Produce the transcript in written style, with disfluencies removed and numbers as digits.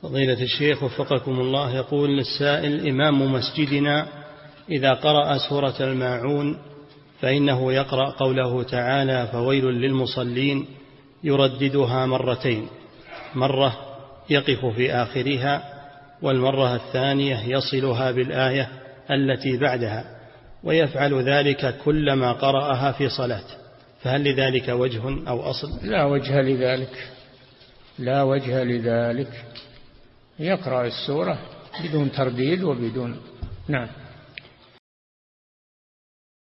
فضيلة الشيخ وفقكم الله، يقول السائل: إمام مسجدنا إذا قرأ سورة الماعون فإنه يقرأ قوله تعالى: فويل للمصلين، يرددها مرتين، مرة يقف في آخرها، والمرة الثانية يصلها بالآية التي بعدها، ويفعل ذلك كلما قرأها في صلاة، فهل لذلك وجه أو أصل؟ لا وجه لذلك، لا وجه لذلك، يقرأ السورة بدون ترديد وبدون. نعم.